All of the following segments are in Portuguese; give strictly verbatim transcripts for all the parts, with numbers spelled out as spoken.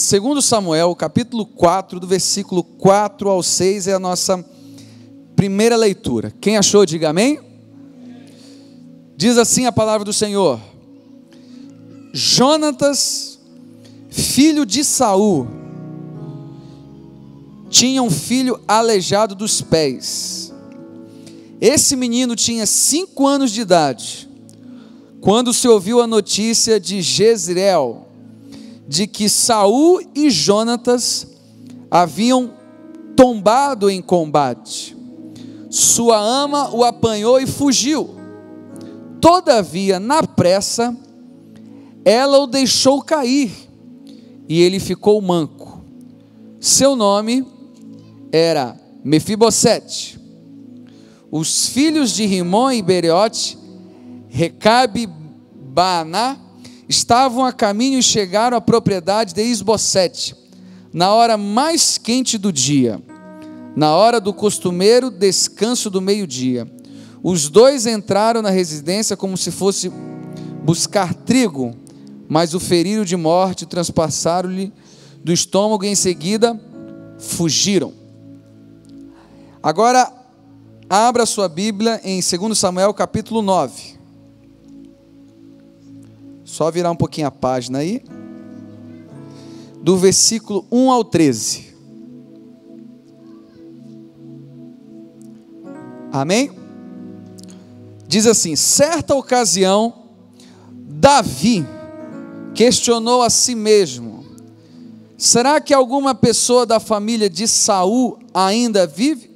segundo Samuel, capítulo quatro, do versículo quatro ao seis, é a nossa primeira leitura. Quem achou, diga amém. Diz assim a palavra do Senhor: Jonatas, filho de Saul, tinha um filho aleijado dos pés. Esse menino tinha cinco anos de idade, quando se ouviu a notícia de Jezreel, de que Saul e Jonatas haviam tombado em combate. Sua ama o apanhou e fugiu. Todavia, na pressa, ela o deixou cair, e ele ficou manco. Seu nome era Mefibosete. Os filhos de Rimon e Bereote, Recabe e Baaná, estavam a caminho e chegaram à propriedade de Isbosete, na hora mais quente do dia, na hora do costumeiro descanso do meio-dia. Os dois entraram na residência como se fosse buscar trigo, mas o feriram de morte, transpassaram-lhe do estômago e em seguida fugiram. Agora, abra sua Bíblia em segundo Samuel capítulo nove. Só virar um pouquinho a página aí, do versículo um ao treze. Amém? Diz assim: certa ocasião, Davi questionou a si mesmo: será que alguma pessoa da família de Saul ainda vive?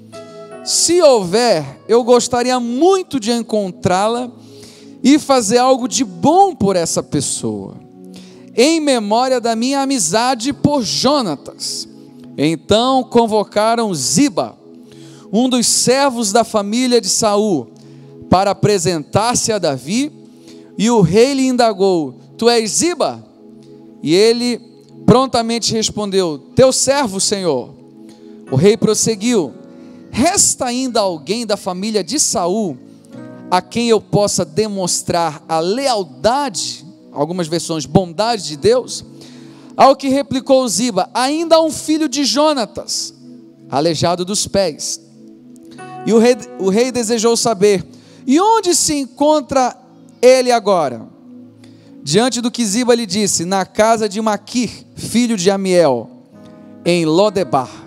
Se houver, eu gostaria muito de encontrá-la e fazer algo de bom por essa pessoa, em memória da minha amizade por Jonatas. Então convocaram Ziba, um dos servos da família de Saul, para apresentar-se a Davi, e o rei lhe indagou: tu és Ziba? E ele prontamente respondeu: teu servo, Senhor. O rei prosseguiu: resta ainda alguém da família de Saul a quem eu possa demonstrar a lealdade, algumas versões, bondade de Deus? Ao que replicou Ziba: ainda há um filho de Jonatas, aleijado dos pés. E o rei, o rei desejou saber: e onde se encontra ele agora? Diante do que Ziba lhe disse: na casa de Maquir, filho de Amiel, em Lodebar.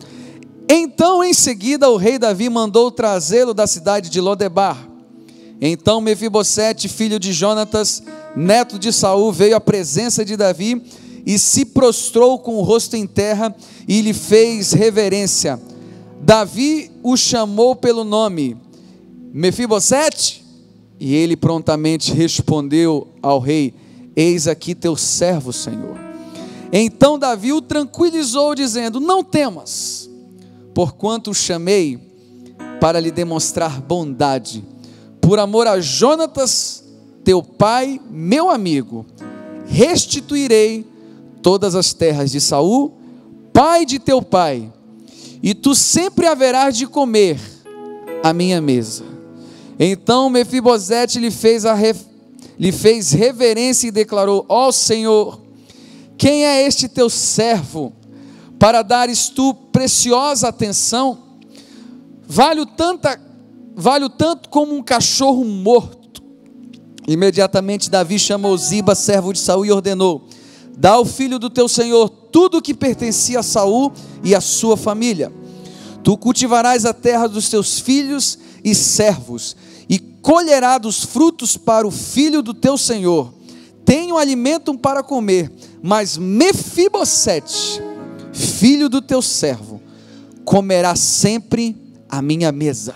Então em seguida o rei Davi mandou trazê-lo da cidade de Lodebar. Então Mefibosete, filho de Jonatas, neto de Saul, veio à presença de Davi e se prostrou com o rosto em terra e lhe fez reverência. Davi o chamou pelo nome: Mefibosete? E ele prontamente respondeu ao rei: eis aqui teu servo, Senhor. Então Davi o tranquilizou, dizendo: não temas, porquanto o chamei para lhe demonstrar bondade, por amor a Jonatas, teu pai, meu amigo. Restituirei todas as terras de Saul, pai de teu pai, e tu sempre haverás de comer à minha mesa. Então Mefibosete lhe fez, a re... lhe fez reverência e declarou: ó Senhor, quem é este teu servo, para dares tu preciosa atenção? Vale tanta, vale tanto como um cachorro morto. Imediatamente Davi chamou Ziba, servo de Saul, e ordenou: dá ao filho do teu senhor tudo o que pertencia a Saul e a sua família. Tu cultivarás a terra dos teus filhos e servos, e colherás dos frutos para o filho do teu senhor. Tenho alimento para comer, mas Mefibosete, filho do teu servo, comerá sempre à minha mesa.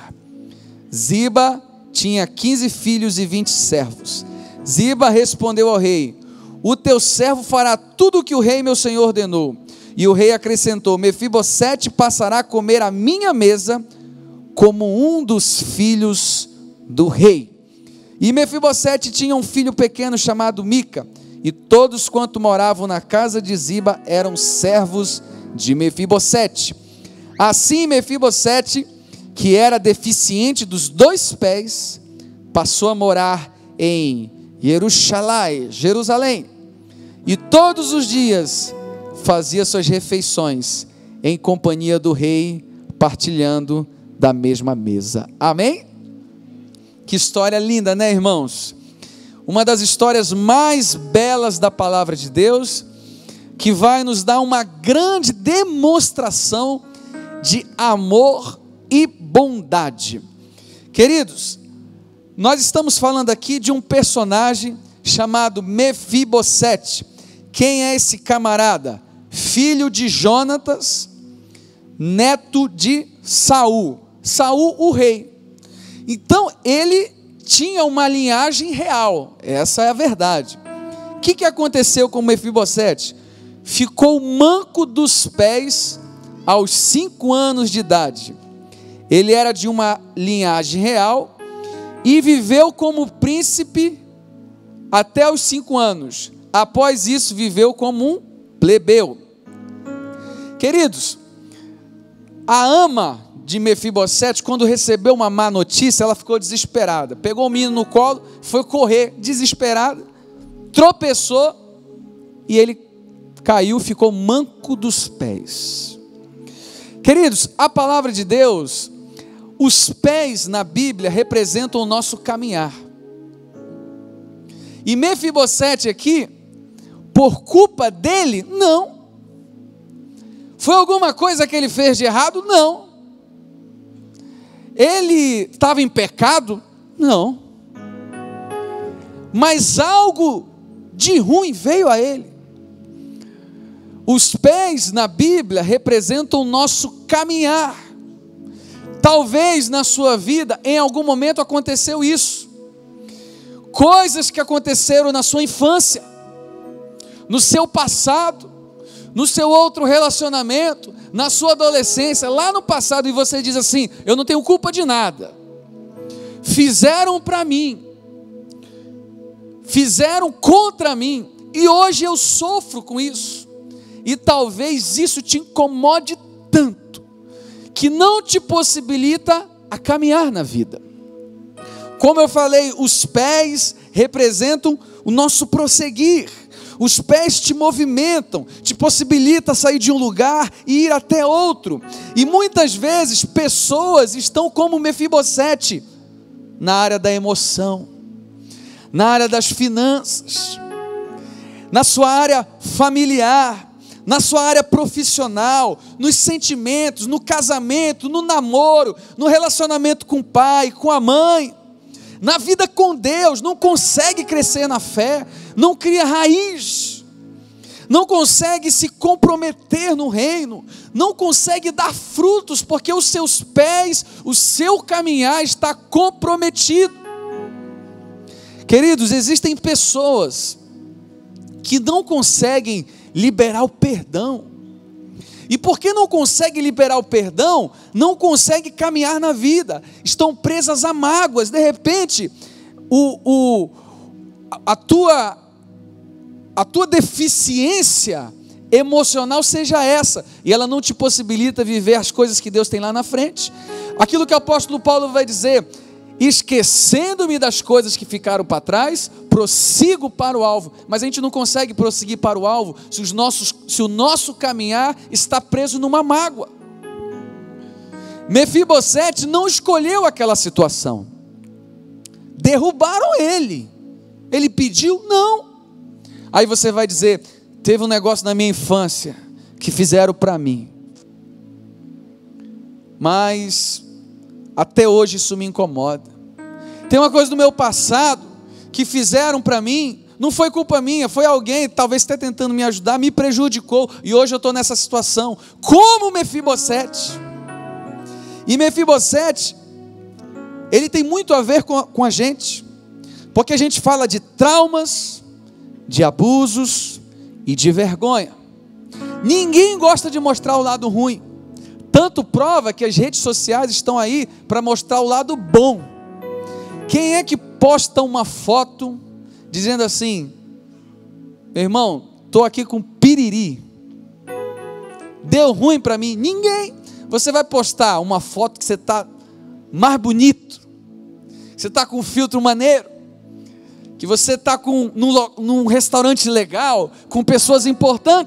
Ziba tinha quinze filhos e vinte servos. Ziba respondeu ao rei: o teu servo fará tudo o que o rei meu senhor ordenou. E o rei acrescentou: Mefibosete passará a comer à minha mesa como um dos filhos do rei. E Mefibosete tinha um filho pequeno chamado Mica, e todos quanto moravam na casa de Ziba eram servos de Mefibosete. Assim Mefibosete, que era deficiente dos dois pés, passou a morar em Jerusalém, Jerusalém, e todos os dias fazia suas refeições em companhia do rei, partilhando da mesma mesa. Amém? Que história linda, né, irmãos? Uma das histórias mais belas da palavra de Deus, que vai nos dar uma grande demonstração de amor e bondade. Queridos, nós estamos falando aqui de um personagem chamado Mefibosete. Quem é esse camarada? Filho de Jonatas, neto de Saul. Saul, o rei. Então, ele tinha uma linhagem real. Essa é a verdade. O que, que aconteceu com Mefibosete? Ficou manco dos pés aos cinco anos de idade. Ele era de uma linhagem real e viveu como príncipe até os cinco anos. Após isso, viveu como um plebeu. Queridos, a ama de Mefibosete, quando recebeu uma má notícia, ela ficou desesperada. Pegou o menino no colo, foi correr desesperada, tropeçou e ele caiu, ficou manco dos pés. Queridos, a palavra de Deus, os pés na Bíblia representam o nosso caminhar. E Mefibosete aqui, por culpa dele, não. Foi alguma coisa que ele fez de errado? Não. Ele estava em pecado? Não. Mas algo de ruim veio a ele. Os pés na Bíblia representam o nosso caminhar. Talvez na sua vida, em algum momento aconteceu isso. Coisas que aconteceram na sua infância, no seu passado, no seu outro relacionamento, na sua adolescência, lá no passado, e você diz assim: eu não tenho culpa de nada. Fizeram para mim, fizeram contra mim, e hoje eu sofro com isso. E talvez isso te incomode tanto, que não te possibilita a caminhar na vida. Como eu falei, os pés representam o nosso prosseguir. Os pés te movimentam, te possibilita sair de um lugar e ir até outro. E muitas vezes pessoas estão como Mefibosete, na área da emoção, na área das finanças, na sua área familiar, na sua área profissional, nos sentimentos, no casamento, no namoro, no relacionamento com o pai, com a mãe, na vida com Deus. Não consegue crescer na fé, não cria raiz, não consegue se comprometer no reino, não consegue dar frutos, porque os seus pés, o seu caminhar está comprometido. Queridos, existem pessoas que não conseguem liberar o perdão, e porque não consegue liberar o perdão, não consegue caminhar na vida, estão presas a mágoas. De repente, o, o, a, tua, a tua deficiência emocional seja essa, e ela não te possibilita viver as coisas que Deus tem lá na frente. Aquilo que o apóstolo Paulo vai dizer: esquecendo-me das coisas que ficaram para trás, prossigo para o alvo. Mas a gente não consegue prosseguir para o alvo se, os nossos, se o nosso caminhar está preso numa mágoa. Mefibosete não escolheu aquela situação. Derrubaram ele. Ele pediu? Não. Aí você vai dizer: teve um negócio na minha infância que fizeram para mim, mas até hoje isso me incomoda. Tem uma coisa do meu passado que fizeram para mim, não foi culpa minha, foi alguém, talvez até tentando me ajudar, me prejudicou, e hoje eu estou nessa situação, como Mefibosete. E Mefibosete, ele tem muito a ver com a, com a gente, porque a gente fala de traumas, de abusos e de vergonha. Ninguém gosta de mostrar o lado ruim, tanto prova que as redes sociais estão aí para mostrar o lado bom. Quem é que posta uma foto dizendo assim: meu irmão, estou aqui com piriri, deu ruim para mim? Ninguém. Você vai postar uma foto que você está mais bonito, você está com um filtro maneiro, que você está com, num, num restaurante legal, com pessoas importantes.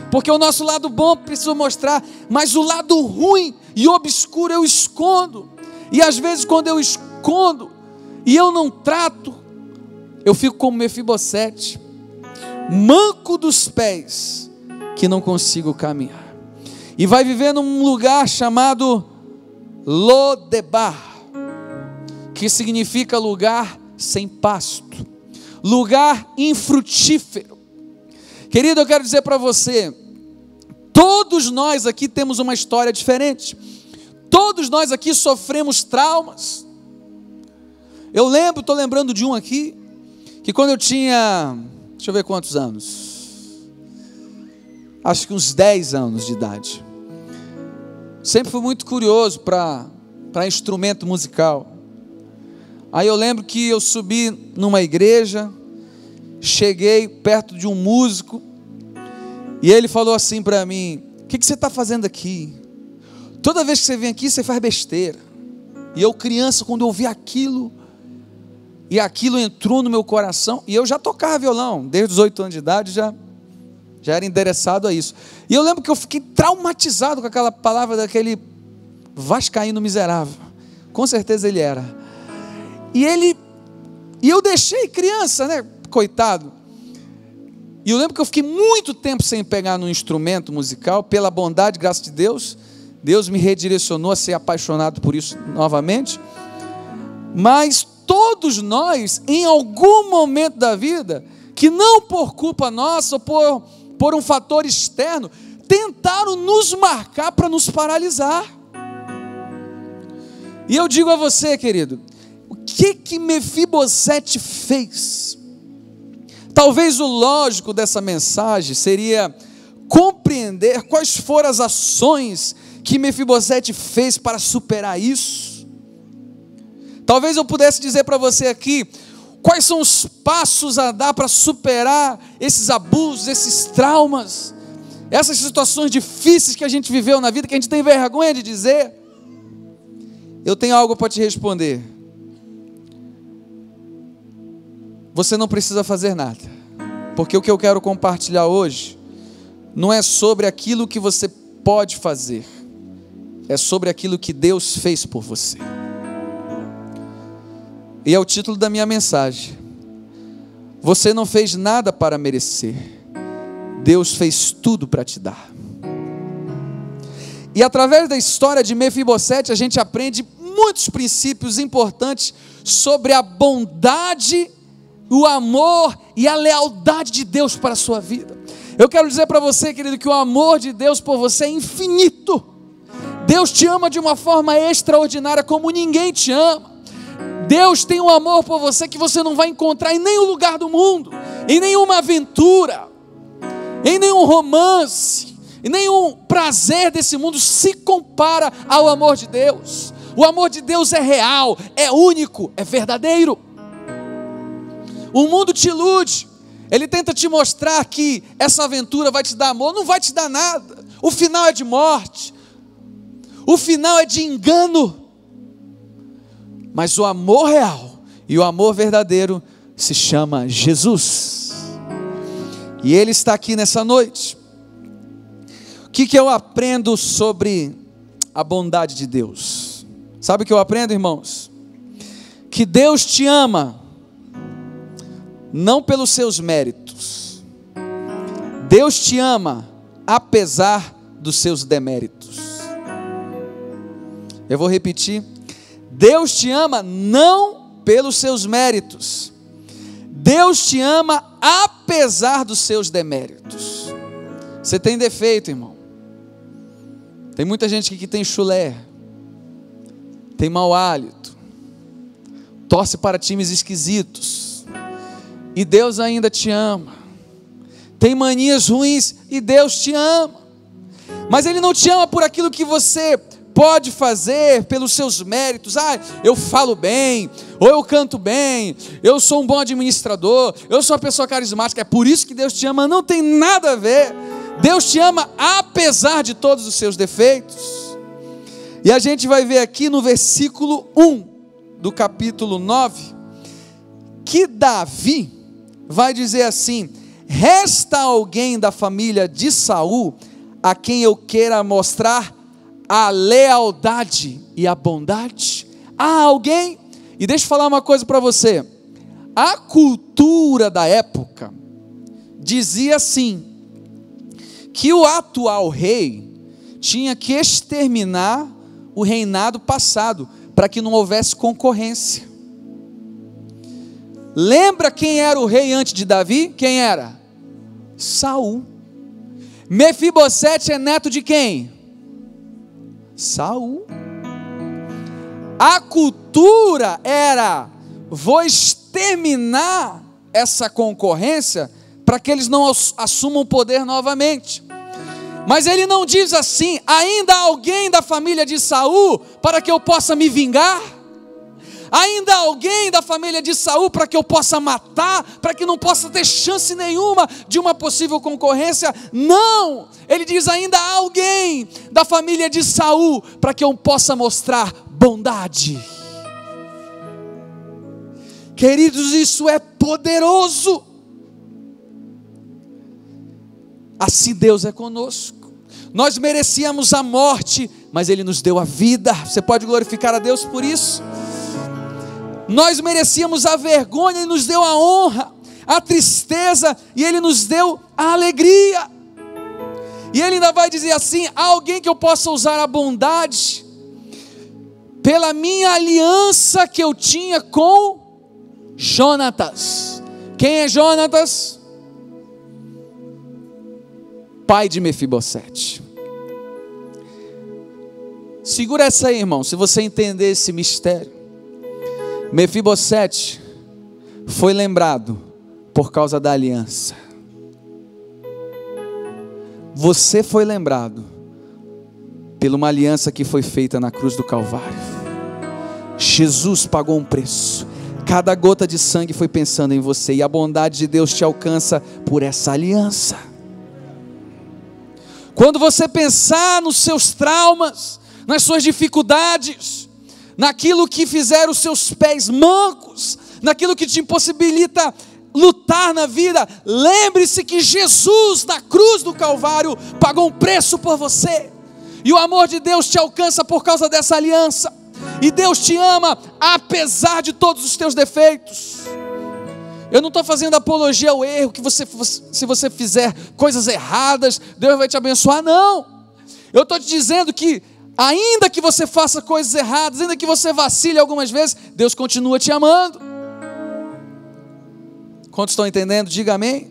porque o nosso lado bom precisa mostrar, mas o lado ruim e obscuro eu escondo, e às vezes quando eu escondo, e eu não trato, eu fico como Mefibosete, manco dos pés, que não consigo caminhar, e vai viver num lugar chamado Lodebar, que significa lugar sem pasto, lugar infrutífero. Querido, eu quero dizer para você, todos nós aqui temos uma história diferente, todos nós aqui sofremos traumas. Eu lembro, estou lembrando de um aqui, que quando eu tinha, deixa eu ver quantos anos, acho que uns dez anos de idade, sempre fui muito curioso para para instrumento musical. Aí eu lembro que eu subi numa igreja, cheguei perto de um músico, e ele falou assim para mim: o que, que você está fazendo aqui? Toda vez que você vem aqui, você faz besteira. E eu, criança, quando eu ouvi aquilo, e aquilo entrou no meu coração, e eu já tocava violão, desde os oito anos de idade, já, já era endereçado a isso. E eu lembro que eu fiquei traumatizado com aquela palavra daquele vascaíno miserável. Com certeza ele era. E ele, e eu deixei criança, né, coitado. E eu lembro que eu fiquei muito tempo sem pegar no instrumento musical, pela bondade, graça de Deus. Deus me redirecionou a ser apaixonado por isso novamente. Mas todos nós, em algum momento da vida, que não por culpa nossa, ou por, por um fator externo, tentaram nos marcar para nos paralisar. E eu digo a você, querido, o que que Mefibosete fez? Talvez o lógico dessa mensagem seria compreender quais foram as ações que Mefibosete fez para superar isso. Talvez eu pudesse dizer para você aqui, quais são os passos a dar para superar esses abusos, esses traumas, essas situações difíceis que a gente viveu na vida, que a gente tem vergonha de dizer. Eu tenho algo para te responder. Você não precisa fazer nada, porque o que eu quero compartilhar hoje não é sobre aquilo que você pode fazer, é sobre aquilo que Deus fez por você. E é o título da minha mensagem. Você não fez nada para merecer, Deus fez tudo para te dar. E através da história de Mefibosete, a gente aprende muitos princípios importantes sobre a bondade, o amor e a lealdade de Deus para a sua vida. Eu quero dizer para você, querido, que o amor de Deus por você é infinito. Deus te ama de uma forma extraordinária, como ninguém te ama. Deus tem um amor por você que você não vai encontrar em nenhum lugar do mundo, em nenhuma aventura, em nenhum romance, em nenhum prazer desse mundo se compara ao amor de Deus. O amor de Deus é real, é único, é verdadeiro. O mundo te ilude, ele tenta te mostrar que essa aventura vai te dar amor, não vai te dar nada. O final é de morte, o final é de engano. Mas o amor real e o amor verdadeiro se chama Jesus. E Ele está aqui nessa noite. O que que eu aprendo sobre a bondade de Deus? Sabe o que eu aprendo, irmãos? Que Deus te ama, não pelos seus méritos. Deus te ama, apesar dos seus deméritos. Eu vou repetir. Deus te ama não pelos seus méritos. Deus te ama apesar dos seus deméritos. Você tem defeito, irmão. Tem muita gente aqui que tem chulé, tem mau hálito, torce para times esquisitos, e Deus ainda te ama. Tem manias ruins e Deus te ama. Mas Ele não te ama por aquilo que você pode fazer, pelos seus méritos. Ah, eu falo bem, ou eu canto bem, eu sou um bom administrador, eu sou uma pessoa carismática. É por isso que Deus te ama. Não tem nada a ver. Deus te ama apesar de todos os seus defeitos. E a gente vai ver aqui no versículo um do capítulo nove, que Davi vai dizer assim: resta alguém da família de Saul a quem eu queira mostrar a lealdade e a bondade? Há alguém? E deixa eu falar uma coisa para você. A cultura da época dizia assim, que o atual rei tinha que exterminar o reinado passado, para que não houvesse concorrência. Lembra quem era o rei antes de Davi? Quem era? Saul. Mefibosete é neto de quem? Saul. A cultura era: vou exterminar essa concorrência para que eles não assumam o poder novamente. Mas ele não diz assim: ainda há alguém da família de Saul para que eu possa me vingar? Ainda há alguém da família de Saul para que eu possa matar, para que não possa ter chance nenhuma de uma possível concorrência? Não! Ele diz: ainda há alguém da família de Saul para que eu possa mostrar bondade. Queridos, isso é poderoso. Assim Deus é conosco. Nós merecíamos a morte, mas Ele nos deu a vida. Você pode glorificar a Deus por isso? Nós merecíamos a vergonha, Ele nos deu a honra, a tristeza, e Ele nos deu a alegria. E Ele ainda vai dizer assim: há alguém que eu possa usar a bondade, pela minha aliança que eu tinha com Jonatas. Quem é Jonatas? Pai de Mefibosete. Segura essa aí, irmão, se você entender esse mistério. Mefibosete foi lembrado por causa da aliança. Você foi lembrado por uma aliança que foi feita na cruz do Calvário. Jesus pagou um preço. Cada gota de sangue foi pensando em você, e a bondade de Deus te alcança por essa aliança. Quando você pensar nos seus traumas, nas suas dificuldades, naquilo que fizeram os seus pés mancos, naquilo que te impossibilita lutar na vida, lembre-se que Jesus na cruz do Calvário pagou um preço por você, e o amor de Deus te alcança por causa dessa aliança. E Deus te ama apesar de todos os teus defeitos. Eu não estou fazendo apologia ao erro, que você, se você fizer coisas erradas, Deus vai te abençoar, não. Eu estou te dizendo que ainda que você faça coisas erradas, ainda que você vacile algumas vezes, Deus continua te amando. Quantos estão entendendo? Diga amém.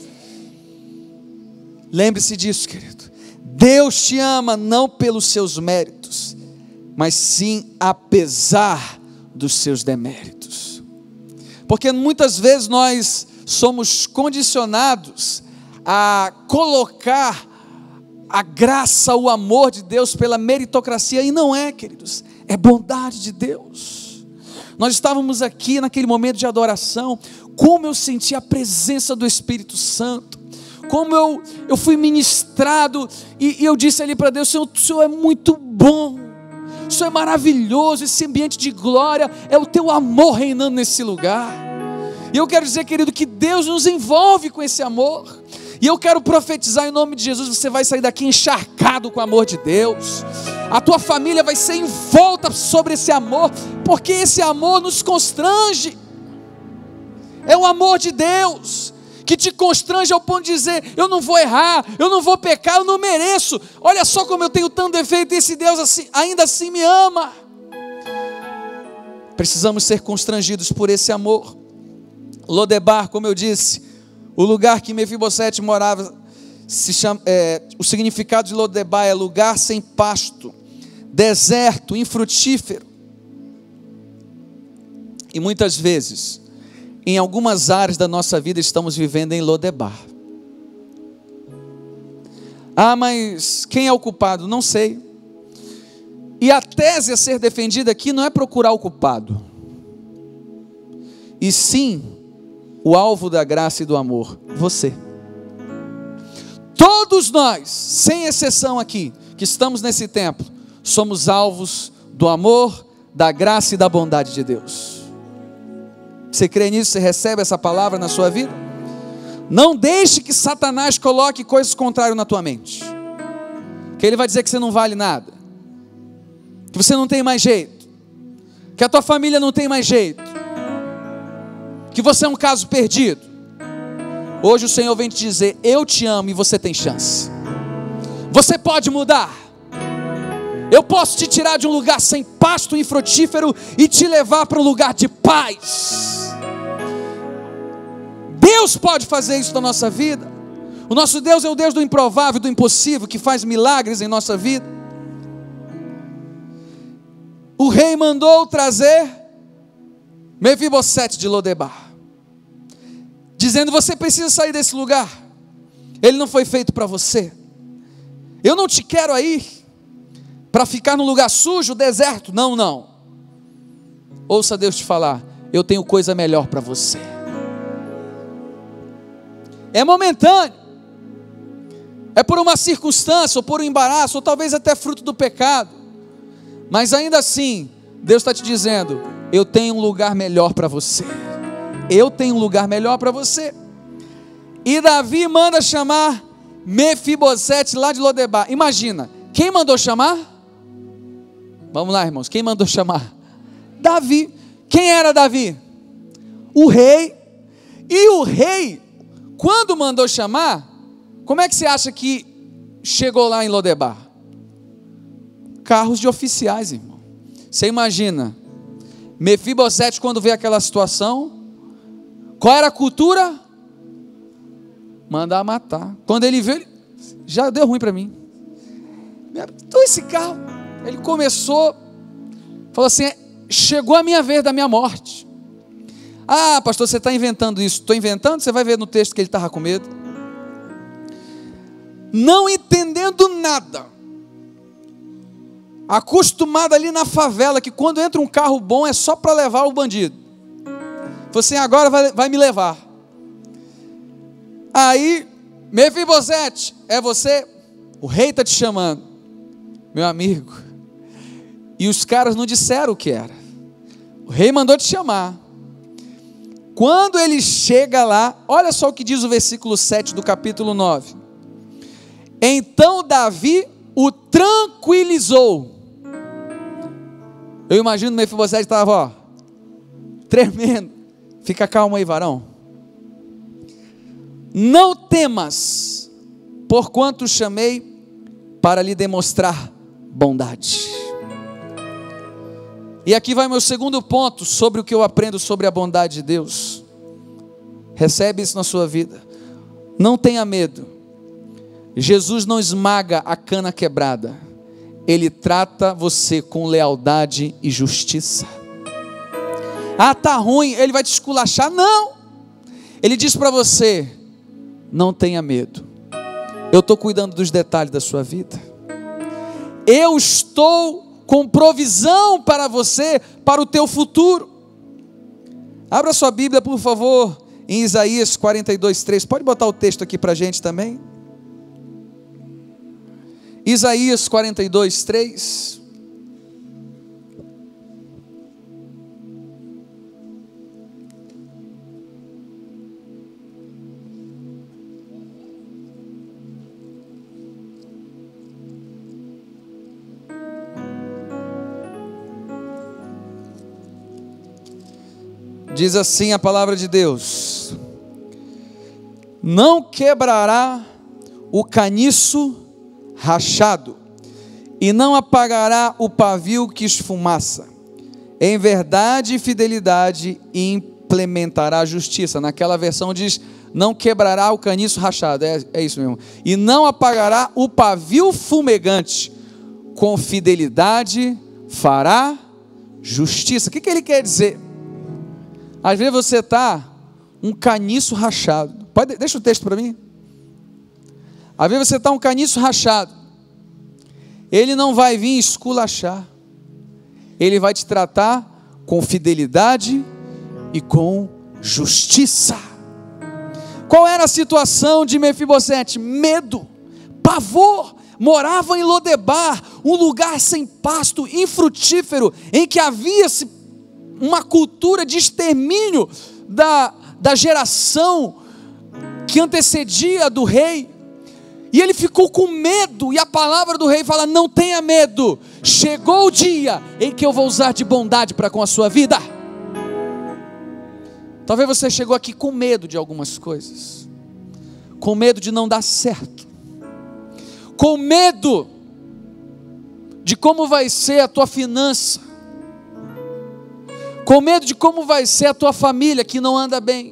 Lembre-se disso, querido. Deus te ama não pelos seus méritos, mas sim apesar dos seus deméritos. Porque muitas vezes nós somos condicionados a colocar a graça, o amor de Deus pela meritocracia, e não é, queridos, é bondade de Deus. Nós estávamos aqui naquele momento de adoração, como eu senti a presença do Espírito Santo, como eu, eu fui ministrado, e, e eu disse ali para Deus: Senhor, o Senhor é muito bom, o Senhor é maravilhoso, esse ambiente de glória, é o teu amor reinando nesse lugar. E eu quero dizer, querido, que Deus nos envolve com esse amor, e eu quero profetizar em nome de Jesus: você vai sair daqui encharcado com o amor de Deus, a tua família vai ser envolta sobre esse amor, porque esse amor nos constrange, é o amor de Deus que te constrange ao ponto de dizer: eu não vou errar, eu não vou pecar, eu não mereço, olha só como eu tenho tanto defeito, e esse Deus assim, ainda assim me ama. Precisamos ser constrangidos por esse amor. Lodebar, como eu disse, o lugar que Mefibosete morava, se chama, é, o significado de Lodebar é lugar sem pasto, deserto, infrutífero. E muitas vezes, em algumas áreas da nossa vida, estamos vivendo em Lodebar. Ah, mas quem é o culpado? Não sei. E a tese a ser defendida aqui não é procurar o culpado, e sim o alvo da graça e do amor, você. Todos nós, sem exceção aqui, que estamos nesse templo, somos alvos do amor, da graça e da bondade de Deus. Você crê nisso? Você recebe essa palavra na sua vida? Não deixe que Satanás coloque coisas contrárias na tua mente. Que ele vai dizer que você não vale nada, que você não tem mais jeito, que a tua família não tem mais jeito, que você é um caso perdido. Hoje o Senhor vem te dizer: eu te amo e você tem chance. Você pode mudar. Eu posso te tirar de um lugar sem pasto infrutífero e te levar para um lugar de paz. Deus pode fazer isso na nossa vida. O nosso Deus é o Deus do improvável, do impossível, que faz milagres em nossa vida. O rei mandou trazer Mefibosete de Lodebar, dizendo: você precisa sair desse lugar, ele não foi feito para você. Eu não te quero aí para ficar num lugar sujo, deserto. Não, não. Ouça Deus te falar: eu tenho coisa melhor para você. É momentâneo, é por uma circunstância, ou por um embaraço, ou talvez até fruto do pecado, mas ainda assim, Deus está te dizendo: eu tenho um lugar melhor para você. Eu tenho um lugar melhor para você. E Davi manda chamar Mefibosete lá de Lodebar. Imagina, quem mandou chamar? Vamos lá, irmãos, quem mandou chamar? Davi. Quem era Davi? O rei. E o rei, quando mandou chamar, como é que você acha que chegou lá em Lodebar? Carros de oficiais, irmão. Você imagina, Mefibosete, quando vê aquela situação, qual era a cultura? Mandar matar. Quando ele viu, ele, já deu ruim para mim. Então esse carro, ele começou, falou assim: chegou a minha vez da minha morte. Ah, pastor, você está inventando isso. Estou inventando? Você vai ver no texto que ele estava com medo. Não entendendo nada, acostumado ali na favela, que quando entra um carro bom é só para levar o bandido. Falou assim: agora vai, vai me levar. Aí, Mefibosete, é você? O rei está te chamando, meu amigo. E os caras não disseram o que era. O rei mandou te chamar. Quando ele chega lá, olha só o que diz o versículo sete do capítulo nove. Então Davi o tranquilizou. Eu imagino o Mefibosete estava, ó, tremendo. Fica calmo aí, varão. Não temas, porquanto chamei para lhe demonstrar bondade. E aqui vai meu segundo ponto sobre o que eu aprendo sobre a bondade de Deus. Recebe isso na sua vida. Não tenha medo. Jesus não esmaga a cana quebrada. Ele trata você com lealdade e justiça. Ah, tá ruim, ele vai te esculachar. Não. Ele diz para você: não tenha medo. Eu estou cuidando dos detalhes da sua vida. Eu estou com provisão para você, para o teu futuro. Abra sua Bíblia, por favor, em Isaías quarenta e dois, três. Pode botar o texto aqui para a gente também. Isaías quarenta e dois, três. Diz assim a palavra de Deus: não quebrará o caniço rachado, e não apagará o pavio que esfumaça. Em verdade e fidelidade implementará a justiça. Naquela versão diz: não quebrará o caniço rachado, é, é isso mesmo. E não apagará o pavio fumegante. Com fidelidade fará justiça. O que, que ele quer dizer? Às vezes você está um caniço rachado. Pode, deixa o texto para mim. Às vezes você está um caniço rachado. Ele não vai vir esculachar. Ele vai te tratar com fidelidade e com justiça. Qual era a situação de Mefibosete? Medo, pavor. Morava em Lodebar, um lugar sem pasto, infrutífero, em que havia-se uma cultura de extermínio da, da geração que antecedia a do rei, e ele ficou com medo, e a palavra do rei fala: não tenha medo, chegou o dia em que eu vou usar de bondade para com a sua vida. Talvez você chegou aqui com medo de algumas coisas, com medo de não dar certo, com medo de como vai ser a tua finança, com medo de como vai ser a tua família que não anda bem.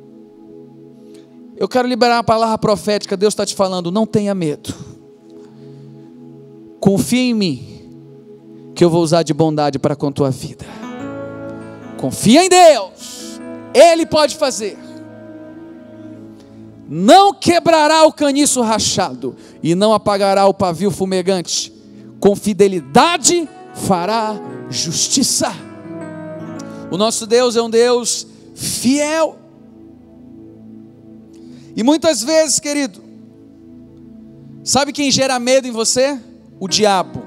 Eu quero liberar uma palavra profética. Deus está te falando: não tenha medo, confia em mim, que eu vou usar de bondade para com a tua vida. Confia em Deus, Ele pode fazer. Não quebrará o caniço rachado, e não apagará o pavio fumegante. Com fidelidade fará justiça. O nosso Deus é um Deus fiel. E muitas vezes, querido, sabe quem gera medo em você? O diabo,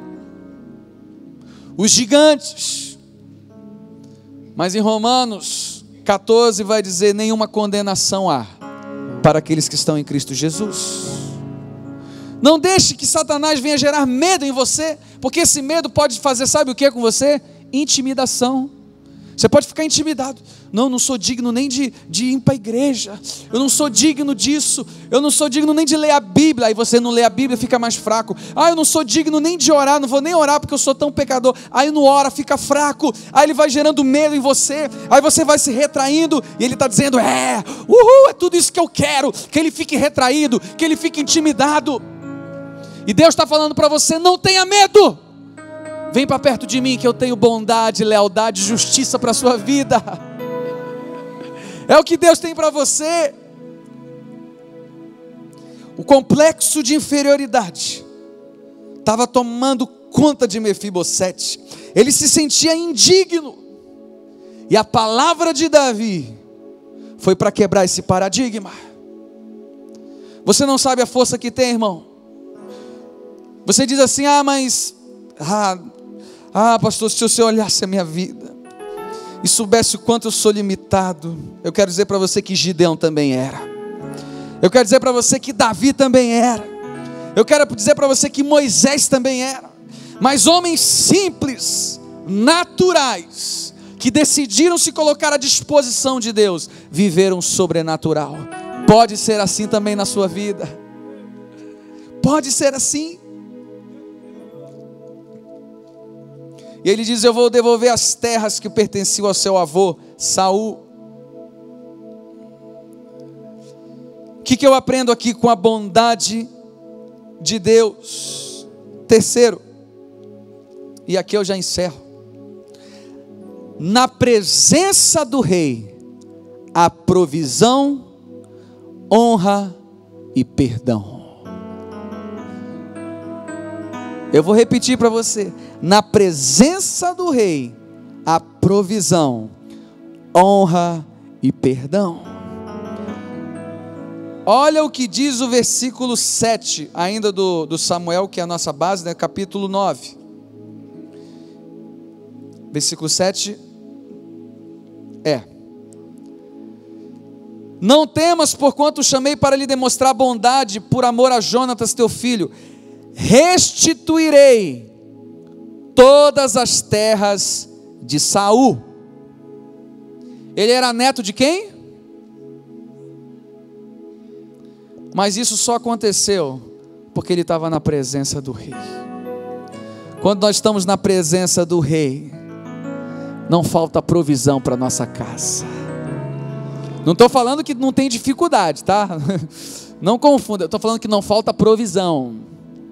os gigantes. Mas em Romanos catorze vai dizer: nenhuma condenação há para aqueles que estão em Cristo Jesus. Não deixe que Satanás venha gerar medo em você, porque esse medo pode fazer, sabe o que com você? Intimidação. Você pode ficar intimidado. Não, não sou digno nem de, de ir para a igreja. Eu não sou digno disso. Eu não sou digno nem de ler a Bíblia. Aí você não lê a Bíblia, fica mais fraco. Ah, eu não sou digno nem de orar. Não vou nem orar porque eu sou tão pecador. Aí não ora, fica fraco. Aí ele vai gerando medo em você. Aí você vai se retraindo. E ele está dizendo: é, uhul, é tudo isso que eu quero. Que ele fique retraído, que ele fique intimidado. E Deus está falando para você: não tenha medo. Vem para perto de mim, que eu tenho bondade, lealdade, justiça para a sua vida. É o que Deus tem para você. O complexo de inferioridade estava tomando conta de Mefibosete. Ele se sentia indigno. E a palavra de Davi foi para quebrar esse paradigma. Você não sabe a força que tem, irmão. Você diz assim: ah, mas ah, ah, pastor, se você olhasse a minha vida e soubesse o quanto eu sou limitado. Eu quero dizer para você que Gideão também era. Eu quero dizer para você que Davi também era. Eu quero dizer para você que Moisés também era. Mas homens simples, naturais, que decidiram se colocar à disposição de Deus, viveram o sobrenatural. Pode ser assim também na sua vida. Pode ser assim. E ele diz: eu vou devolver as terras que pertenciam ao seu avô Saul. O que, que eu aprendo aqui com a bondade de Deus? Terceiro, e aqui eu já encerro: na presença do rei há provisão, honra e perdão. Eu vou repetir para você: na presença do rei há provisão, honra e perdão. Olha o que diz o versículo sete, ainda do, do Samuel, que é a nossa base, né? Capítulo nove. Versículo sete é: não temas, porquanto chamei para lhe demonstrar bondade, por amor a Jonatas teu filho. Restituirei todas as terras de Saul. Ele era neto de quem? Mas isso só aconteceu porque ele estava na presença do rei. Quando nós estamos na presença do rei, não falta provisão para nossa casa. Não estou falando que não tem dificuldade, tá? Não confunda, eu estou falando que não falta provisão.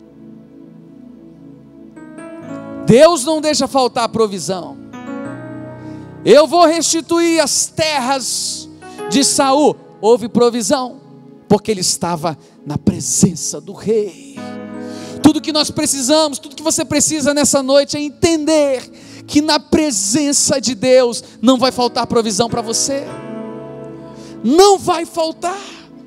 Deus não deixa faltar a provisão. Eu vou restituir as terras de Saul. Houve provisão, porque ele estava na presença do rei. Tudo que nós precisamos, tudo que você precisa nessa noite é entender que na presença de Deus não vai faltar provisão para você. Não vai faltar.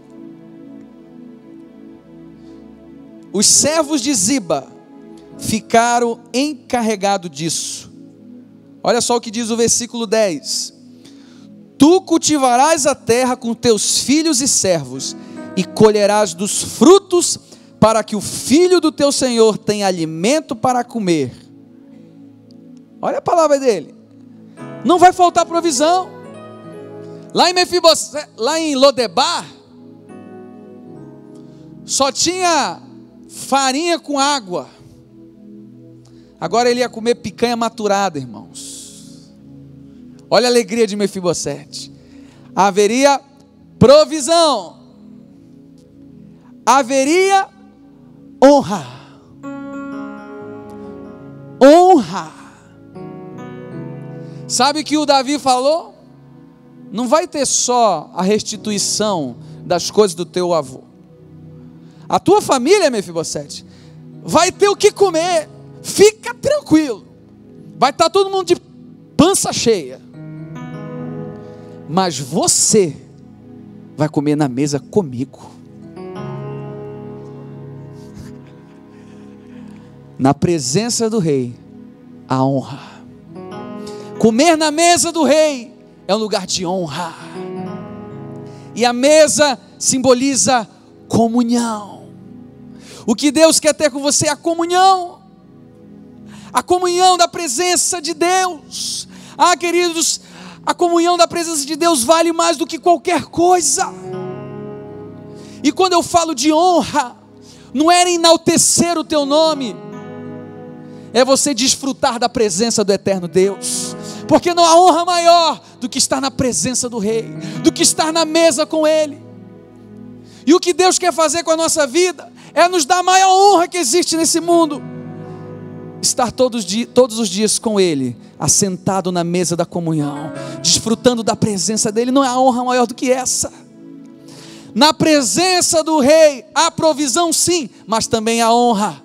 Os servos de Ziba ficaram encarregados disso. Olha só o que diz o versículo dez: tu cultivarás a terra com teus filhos e servos, e colherás dos frutos, para que o filho do teu Senhor tenha alimento para comer. Olha a palavra dele. Não vai faltar provisão. Lá em Mefibosete, lá em Lodebar, só tinha farinha com água. Agora ele ia comer picanha maturada, irmãos. Olha a alegria de Mefibosete. Haveria provisão, haveria honra, honra. Sabe o que o Davi falou? Não vai ter só a restituição das coisas do teu avô. A tua família, Mefibosete, vai ter o que comer. Fica tranquilo. Vai estar todo mundo de pança cheia. Mas você vai comer na mesa comigo. Na presença do rei, a honra. Comer na mesa do rei é um lugar de honra. E a mesa simboliza comunhão. O que Deus quer ter com você é a comunhão. A comunhão da presença de Deus. Ah, queridos, a comunhão da presença de Deus vale mais do que qualquer coisa. E quando eu falo de honra, não era enaltecer o teu nome, é você desfrutar da presença do eterno Deus. Porque não há honra maior do que estar na presença do Rei, do que estar na mesa com Ele. E o que Deus quer fazer com a nossa vida é nos dar a maior honra que existe nesse mundo. Estar todos, todos os dias com Ele, assentado na mesa da comunhão, desfrutando da presença dEle. Não há honra maior do que essa. Na presença do Rei há provisão, sim, mas também há honra.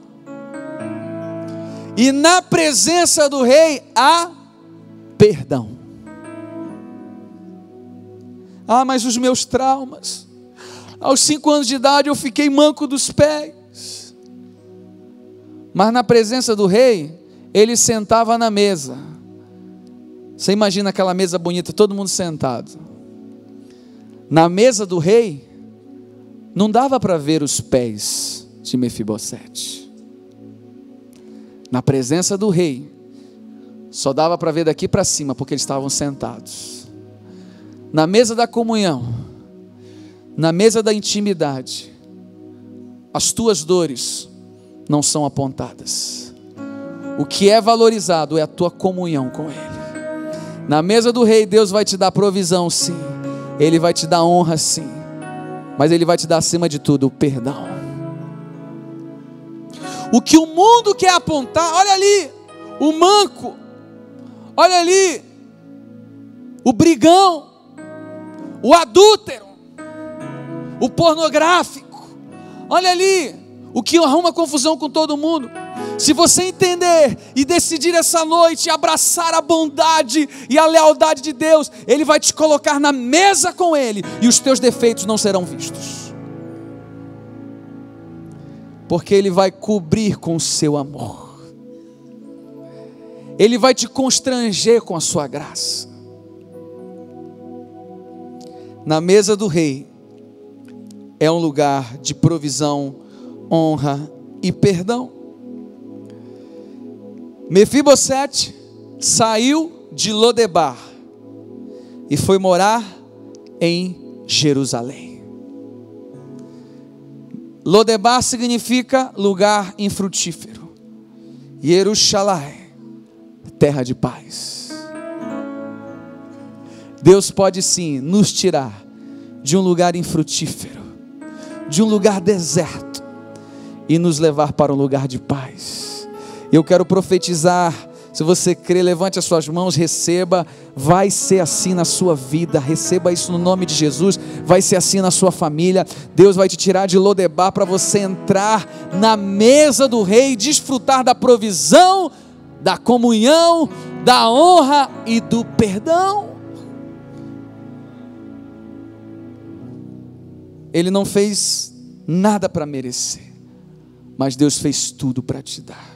E na presença do Rei há perdão. Ah, mas os meus traumas, aos cinco anos de idade eu fiquei manco dos pés. Mas na presença do rei, ele sentava na mesa. Você imagina aquela mesa bonita, todo mundo sentado. Na mesa do rei, não dava para ver os pés de Mefibosete. Na presença do rei, só dava para ver daqui para cima, porque eles estavam sentados. Na mesa da comunhão, na mesa da intimidade, as tuas dores não são apontadas. O que é valorizado é a tua comunhão com Ele. Na mesa do rei, Deus vai te dar provisão, sim. Ele vai te dar honra, sim. Mas Ele vai te dar, acima de tudo, o perdão. O que o mundo quer apontar, olha ali, o manco, olha ali, o brigão, o adúltero, o pornográfico, olha ali, o que arruma confusão com todo mundo. Se você entender e decidir essa noite abraçar a bondade e a lealdade de Deus, Ele vai te colocar na mesa com Ele e os teus defeitos não serão vistos. Porque Ele vai cobrir com o seu amor. Ele vai te constranger com a sua graça. Na mesa do rei é um lugar de provisão, honra e perdão. Mefibosete saiu de Lodebar e foi morar em Jerusalém. Lodebar significa lugar infrutífero. Jerusalém, terra de paz. Deus pode sim nos tirar de um lugar infrutífero, de um lugar deserto, e nos levar para um lugar de paz. Eu quero profetizar. Se você crê, levante as suas mãos, receba. Vai ser assim na sua vida. Receba isso no nome de Jesus. Vai ser assim na sua família. Deus vai te tirar de Lodebar para você entrar na mesa do rei, desfrutar da provisão, da comunhão, da honra e do perdão. Ele não fez nada para merecer, mas Deus fez tudo para te dar.